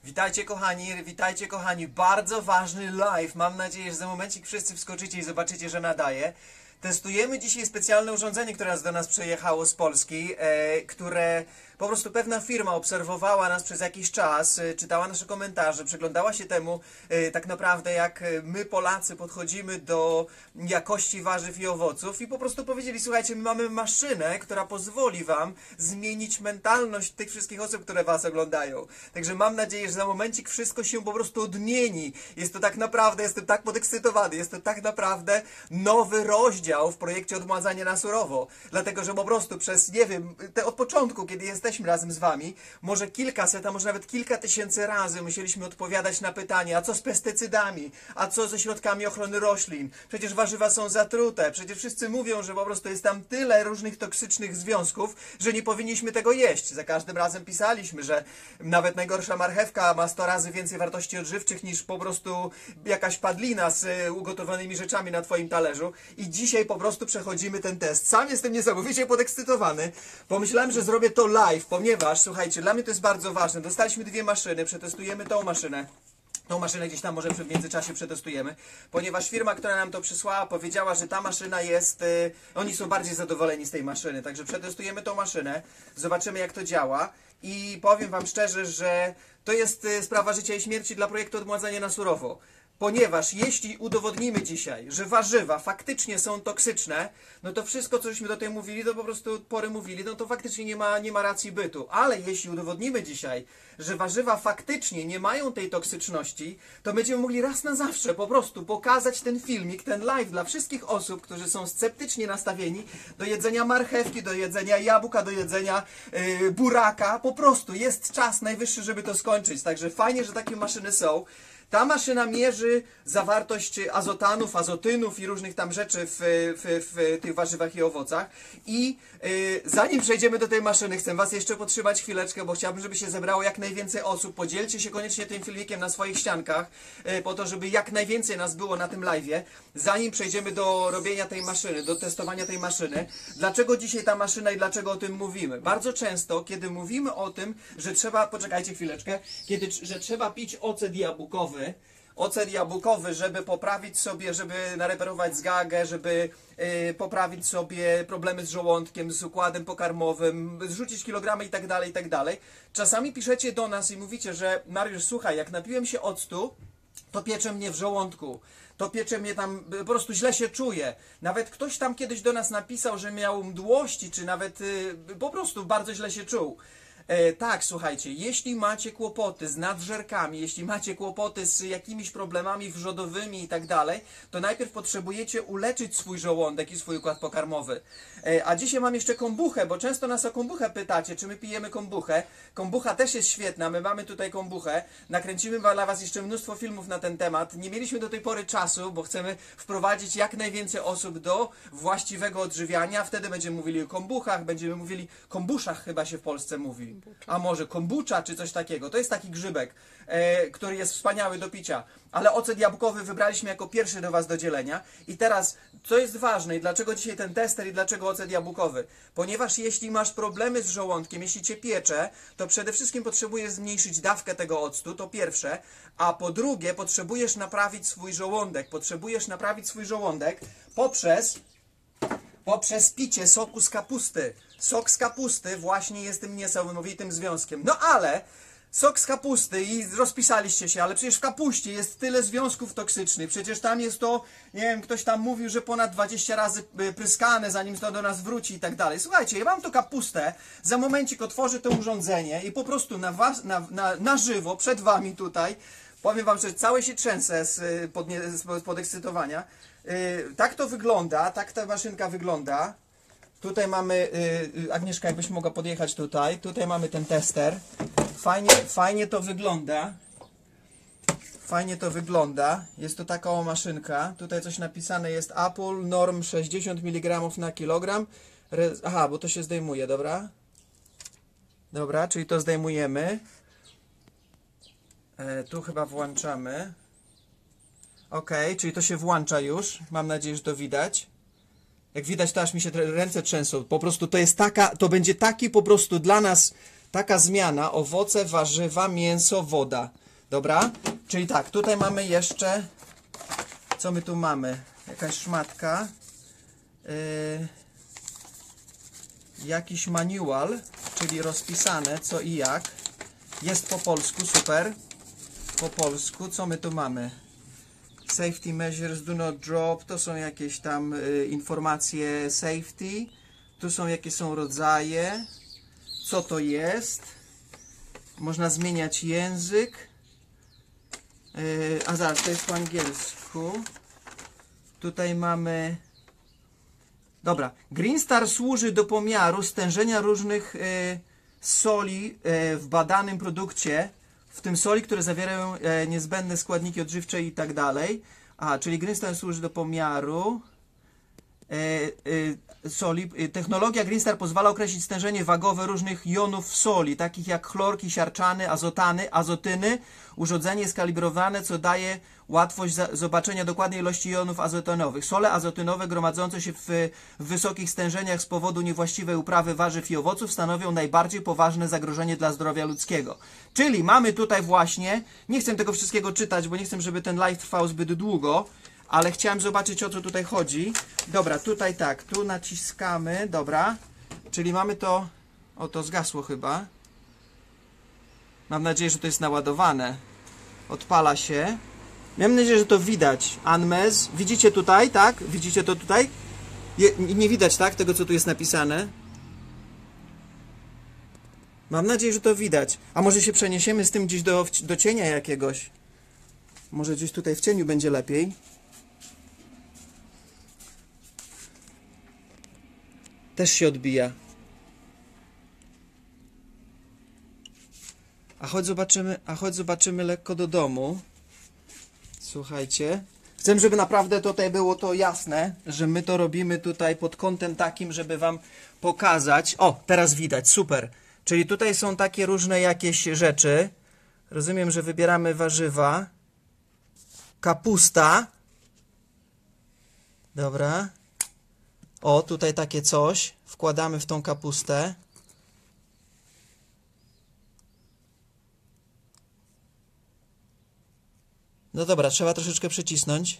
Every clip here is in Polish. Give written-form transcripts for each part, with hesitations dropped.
Witajcie kochani, bardzo ważny live, mam nadzieję, że za momencik wszyscy wskoczycie i zobaczycie, że nadaje. Testujemy dzisiaj specjalne urządzenie, które do nas przyjechało z Polski, które po prostu pewna firma obserwowała nas przez jakiś czas, czytała nasze komentarze, przyglądała się temu tak naprawdę, jak my Polacy podchodzimy do jakości warzyw i owoców i po prostu powiedzieli: słuchajcie, my mamy maszynę, która pozwoli wam zmienić mentalność tych wszystkich osób, które was oglądają. Także mam nadzieję, że za momencik wszystko się po prostu odmieni. Jest to tak naprawdę, jestem tak podekscytowany, jest to tak naprawdę nowy rozdział w projekcie Odmładzanie na surowo. Dlatego, że po prostu przez, nie wiem, od początku, kiedy jesteśmy razem z wami, może kilkaset, a może nawet kilka tysięcy razy musieliśmy odpowiadać na pytanie: a co z pestycydami? A co ze środkami ochrony roślin? Przecież warzywa są zatrute. Przecież wszyscy mówią, że po prostu jest tam tyle różnych toksycznych związków, że nie powinniśmy tego jeść. Za każdym razem pisaliśmy, że nawet najgorsza marchewka ma 100 razy więcej wartości odżywczych niż po prostu jakaś padlina z ugotowanymi rzeczami na twoim talerzu. I dzisiaj po prostu przechodzimy ten test. Sam jestem niesamowicie podekscytowany. Pomyślałem, że zrobię to live, ponieważ, słuchajcie, dla mnie to jest bardzo ważne. Dostaliśmy dwie maszyny, przetestujemy tą maszynę. Tą maszynę gdzieś tam może w międzyczasie przetestujemy, ponieważ firma, która nam to przysłała, powiedziała, że ta maszyna jest... oni są bardziej zadowoleni z tej maszyny, także przetestujemy tą maszynę, zobaczymy, jak to działa i powiem wam szczerze, że to jest sprawa życia i śmierci dla projektu Odmładzanie na surowo. Ponieważ jeśli udowodnimy dzisiaj, że warzywa faktycznie są toksyczne, no to wszystko, co żeśmy do tej mówili, to po prostu pory mówili, no to faktycznie nie ma racji bytu. Ale jeśli udowodnimy dzisiaj, że warzywa faktycznie nie mają tej toksyczności, to będziemy mogli raz na zawsze po prostu pokazać ten filmik, ten live dla wszystkich osób, którzy są sceptycznie nastawieni do jedzenia marchewki, do jedzenia jabłka, do jedzenia buraka. Po prostu jest czas najwyższy, żeby to skończyć. Także fajnie, że takie maszyny są. Ta maszyna mierzy zawartość azotanów, azotynów i różnych tam rzeczy w tych warzywach i owocach. I zanim przejdziemy do tej maszyny, chcę was jeszcze podtrzymać chwileczkę, bo chciałbym, żeby się zebrało jak najwięcej osób. Podzielcie się koniecznie tym filmikiem na swoich ściankach, po to, żeby jak najwięcej nas było na tym live'ie. Zanim przejdziemy do robienia tej maszyny, do testowania tej maszyny. Dlaczego dzisiaj ta maszyna i dlaczego o tym mówimy? Bardzo często, kiedy mówimy o tym, że trzeba, poczekajcie chwileczkę, że trzeba pić ocet jabłkowy, żeby poprawić sobie, żeby nareperować zgagę, żeby poprawić sobie problemy z żołądkiem, z układem pokarmowym, zrzucić kilogramy i tak dalej. Czasami piszecie do nas i mówicie, że Mariusz, słuchaj, jak napiłem się octu, to piecze mnie w żołądku. To piecze mnie tam, po prostu źle się czuję. Nawet ktoś tam kiedyś do nas napisał, że miał mdłości, czy nawet po prostu bardzo źle się czuł. Tak, słuchajcie, jeśli macie kłopoty z nadżerkami, jeśli macie kłopoty z jakimiś problemami wrzodowymi i tak dalej, to najpierw potrzebujecie uleczyć swój żołądek i swój układ pokarmowy. A dzisiaj mam jeszcze kombuchę, bo często nas o kombuchę pytacie, czy my pijemy kombuchę. Kombucha też jest świetna, my mamy tutaj kombuchę. Nakręcimy dla was jeszcze mnóstwo filmów na ten temat. Nie mieliśmy do tej pory czasu, bo chcemy wprowadzić jak najwięcej osób do właściwego odżywiania. Wtedy będziemy mówili o kombuchach, będziemy mówili... kombuszach chyba się w Polsce mówi. A może kombucha czy coś takiego. To jest taki grzybek, który jest wspaniały do picia. Ale ocet jabłkowy wybraliśmy jako pierwszy do was do dzielenia. I teraz, co jest ważne i dlaczego dzisiaj ten tester i dlaczego ocet jabłkowy? Ponieważ jeśli masz problemy z żołądkiem, jeśli cię piecze, to przede wszystkim potrzebujesz zmniejszyć dawkę tego octu, to pierwsze. A po drugie, potrzebujesz naprawić swój żołądek. Potrzebujesz naprawić swój żołądek poprzez picie soku z kapusty. Sok z kapusty właśnie jest tym niesamowitym związkiem. No ale sok z kapusty i rozpisaliście się, ale przecież w kapuście jest tyle związków toksycznych. Przecież tam jest to, nie wiem, ktoś tam mówił, że ponad 20 razy pryskane, zanim to do nas wróci i tak dalej. Słuchajcie, ja mam tu kapustę, za momencik otworzę to urządzenie i po prostu na żywo, przed wami tutaj, powiem wam, że całe się trzęsę z podekscytowania. Tak to wygląda, tak ta maszynka wygląda. Tutaj mamy, Agnieszka, jakbyś mogła podjechać tutaj. Tutaj mamy ten tester. Fajnie to wygląda. Fajnie to wygląda. Jest to taka maszynka. Tutaj coś napisane jest Apple Norm 60 mg na kilogram. Aha, bo to się zdejmuje, dobra? Dobra, czyli to zdejmujemy. Tu chyba włączamy. Ok, czyli to się włącza już. Mam nadzieję, że to widać. Jak widać, to aż mi się ręce trzęsą. Po prostu to jest to będzie taki po prostu dla nas Taka zmiana: owoce, warzywa, mięso, woda. Dobra? Czyli tak, tutaj mamy jeszcze... Co my tu mamy? Jakaś szmatka. Jakiś manual, czyli rozpisane co i jak. Jest po polsku, super. Po polsku, co my tu mamy? Safety measures do not drop, to są jakieś tam informacje safety. Tu są jakie są rodzaje. Co to jest? Można zmieniać język. A zaraz, to jest po angielsku. Tutaj mamy... Dobra, Green Star służy do pomiaru stężenia różnych soli w badanym produkcie, w tym soli, które zawierają niezbędne składniki odżywcze i tak dalej. Czyli Green Star służy do pomiaru soli. Technologia Green Star pozwala określić stężenie wagowe różnych jonów soli, takich jak chlorki, siarczany, azotany, azotyny. Urządzenie jest kalibrowane, co daje łatwość zobaczenia dokładnej ilości jonów azotynowych. Sole azotynowe gromadzące się w wysokich stężeniach z powodu niewłaściwej uprawy warzyw i owoców stanowią najbardziej poważne zagrożenie dla zdrowia ludzkiego. Czyli mamy tutaj właśnie, nie chcę tego wszystkiego czytać, bo nie chcę, żeby ten live trwał zbyt długo, ale chciałem zobaczyć, o co tutaj chodzi. Dobra, tutaj tak, tu naciskamy, dobra, czyli mamy to, o, to zgasło chyba. Mam nadzieję, że to jest naładowane. Odpala się. Mam nadzieję, że to widać. Unmez. Widzicie tutaj, tak? Widzicie to tutaj? Nie widać, tak? Tego, co tu jest napisane. Mam nadzieję, że to widać. A może się przeniesiemy z tym gdzieś do cienia jakiegoś? Może gdzieś tutaj w cieniu będzie lepiej. Też się odbija. A chodź zobaczymy lekko do domu. Słuchajcie. Chcę, żeby naprawdę tutaj było to jasne, że my to robimy tutaj pod kątem takim, żeby wam pokazać. O, teraz widać, super. Czyli tutaj są takie różne jakieś rzeczy. Rozumiem, że wybieramy warzywa. Kapusta. Dobra. O, tutaj takie coś. Wkładamy w tą kapustę. No dobra, trzeba troszeczkę przycisnąć.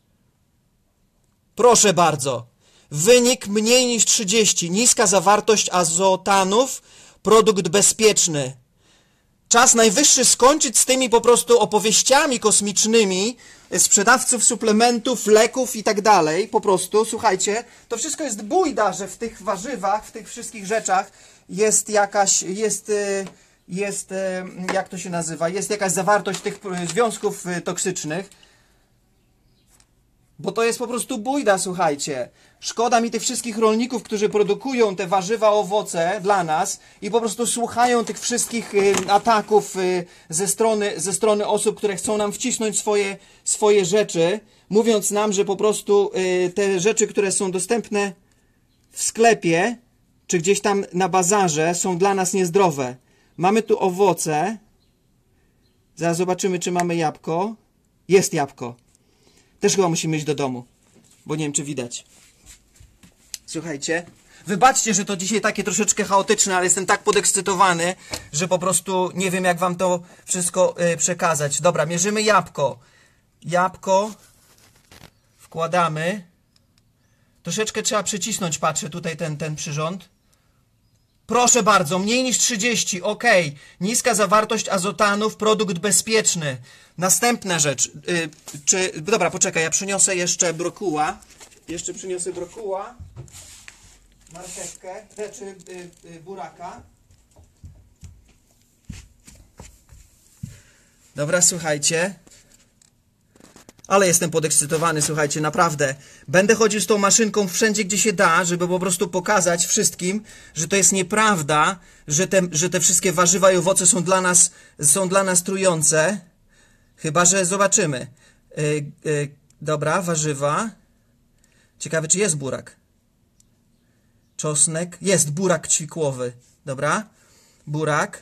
Proszę bardzo. Wynik mniej niż 30. Niska zawartość azotanów. Produkt bezpieczny. Czas najwyższy skończyć z tymi po prostu opowieściami kosmicznymi sprzedawców suplementów, leków i tak dalej. Po prostu, słuchajcie, to wszystko jest bujda, że w tych warzywach, w tych wszystkich rzeczach jest jakaś, jak to się nazywa, jest jakaś zawartość tych związków toksycznych. Bo to jest po prostu bujda, słuchajcie. Szkoda mi tych wszystkich rolników, którzy produkują te warzywa, owoce dla nas i po prostu słuchają tych wszystkich ataków ze strony osób, które chcą nam wcisnąć swoje rzeczy, mówiąc nam, że po prostu te rzeczy, które są dostępne w sklepie, czy gdzieś tam na bazarze, są dla nas niezdrowe. Mamy tu owoce. Zaraz zobaczymy, czy mamy jabłko. Jest jabłko. Też chyba musimy iść do domu, bo nie wiem, czy widać. Słuchajcie, wybaczcie, że to dzisiaj takie troszeczkę chaotyczne, ale jestem tak podekscytowany, że po prostu nie wiem, jak wam to wszystko przekazać. Dobra, mierzymy jabłko. Jabłko wkładamy. Troszeczkę trzeba przycisnąć, patrzę, tutaj ten przyrząd. Proszę bardzo, mniej niż 30, ok. Niska zawartość azotanów, produkt bezpieczny. Następna rzecz. Dobra, poczekaj, ja przyniosę jeszcze brokuła. Jeszcze przyniosę brokuła, marchewkę, czy buraka. Dobra, słuchajcie. Ale jestem podekscytowany, słuchajcie, naprawdę. Będę chodził z tą maszynką wszędzie, gdzie się da, żeby po prostu pokazać wszystkim, że to jest nieprawda, że te wszystkie warzywa i owoce są dla nas trujące. Chyba że zobaczymy. Dobra, warzywa. Ciekawe, czy jest burak. Czosnek. Jest burak ćwikłowy. Dobra. Burak.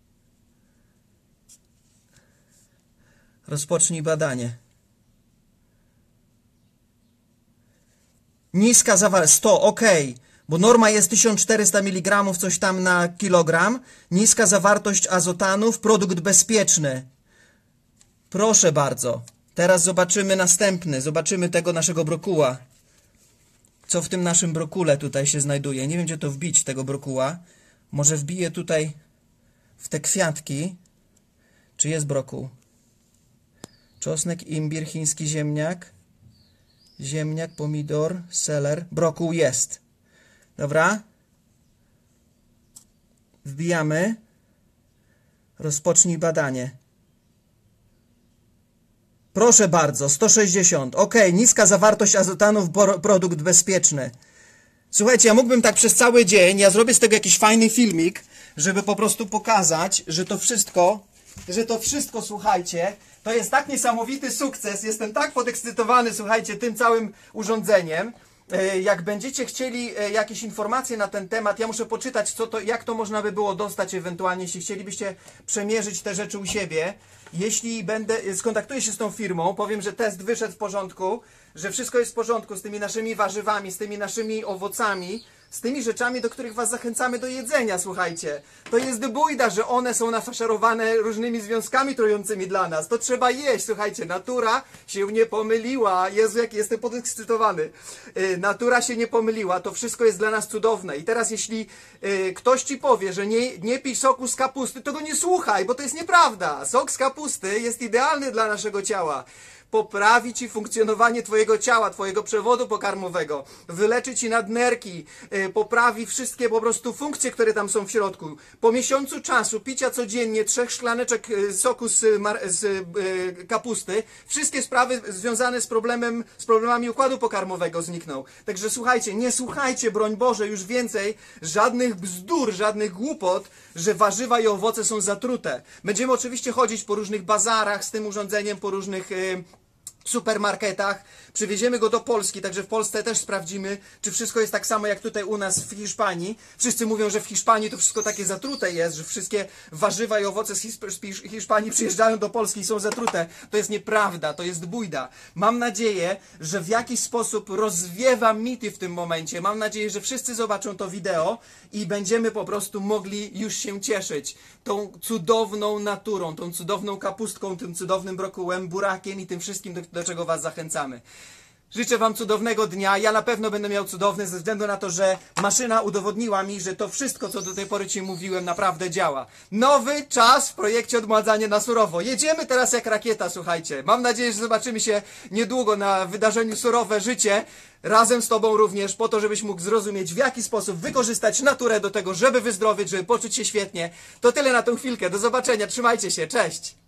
Rozpocznij badanie. Niska zawartość. 100, ok. bo norma jest 1400 mg coś tam na kilogram, niska zawartość azotanów, produkt bezpieczny. Proszę bardzo. Teraz zobaczymy następny, zobaczymy tego naszego brokuła. Co w tym naszym brokule tutaj się znajduje? Nie wiem, gdzie to wbić, tego brokuła. Może wbiję tutaj w te kwiatki. Czy jest brokuł? Czosnek, imbir, chiński ziemniak. Ziemniak, pomidor, seler. Brokuł jest. Dobra. Wbijamy. Rozpocznij badanie. Proszę bardzo, 160. Ok, niska zawartość azotanów, produkt bezpieczny. Słuchajcie, ja mógłbym tak przez cały dzień, ja zrobię z tego jakiś fajny filmik, żeby po prostu pokazać, że to wszystko, słuchajcie, to jest tak niesamowity sukces, jestem tak podekscytowany, słuchajcie, tym całym urządzeniem. Jak będziecie chcieli jakieś informacje na ten temat, ja muszę poczytać, jak to można by było dostać ewentualnie, jeśli chcielibyście przemierzyć te rzeczy u siebie. Jeśli skontaktuję się z tą firmą, powiem, że test wyszedł w porządku, że wszystko jest w porządku z tymi naszymi warzywami, z tymi naszymi owocami, z tymi rzeczami, do których was zachęcamy do jedzenia, słuchajcie. To jest bójda, że one są nafaszerowane różnymi związkami trującymi dla nas. To trzeba jeść, słuchajcie. Natura się nie pomyliła. Jezu, jak jestem podekscytowany. Natura się nie pomyliła. To wszystko jest dla nas cudowne. I teraz jeśli ktoś ci powie, że nie pij soku z kapusty, to go nie słuchaj, bo to jest nieprawda. Sok z kapusty jest idealny dla naszego ciała. Poprawi ci funkcjonowanie twojego ciała, twojego przewodu pokarmowego, wyleczy ci nadnerki, poprawi wszystkie po prostu funkcje, które tam są w środku. Po miesiącu czasu picia codziennie 3 szklaneczek soku z kapusty, wszystkie sprawy związane z problemami układu pokarmowego znikną. Także słuchajcie, nie słuchajcie, broń Boże, już więcej żadnych bzdur, żadnych głupot, że warzywa i owoce są zatrute. Będziemy oczywiście chodzić po różnych bazarach z tym urządzeniem, po różnych supermarketach, przywieziemy go do Polski, także w Polsce też sprawdzimy, czy wszystko jest tak samo jak tutaj u nas w Hiszpanii. Wszyscy mówią, że w Hiszpanii to wszystko takie zatrute jest, że wszystkie warzywa i owoce z Hiszpanii przyjeżdżają do Polski i są zatrute. To jest nieprawda, to jest bójda. Mam nadzieję, że w jakiś sposób rozwiewam mity w tym momencie. Mam nadzieję, że wszyscy zobaczą to wideo i będziemy po prostu mogli już się cieszyć tą cudowną naturą, tą cudowną kapustką, tym cudownym brokułem, burakiem i tym wszystkim, do czego was zachęcamy. Życzę wam cudownego dnia. Ja na pewno będę miał cudowny, ze względu na to, że maszyna udowodniła mi, że to wszystko, co do tej pory ci mówiłem, naprawdę działa. Nowy czas w projekcie Odmładzanie na surowo. Jedziemy teraz jak rakieta, słuchajcie. Mam nadzieję, że zobaczymy się niedługo na wydarzeniu Surowe Życie. Razem z tobą również, po to, żebyś mógł zrozumieć, w jaki sposób wykorzystać naturę do tego, żeby wyzdrowieć, żeby poczuć się świetnie. To tyle na tą chwilkę. Do zobaczenia. Trzymajcie się. Cześć.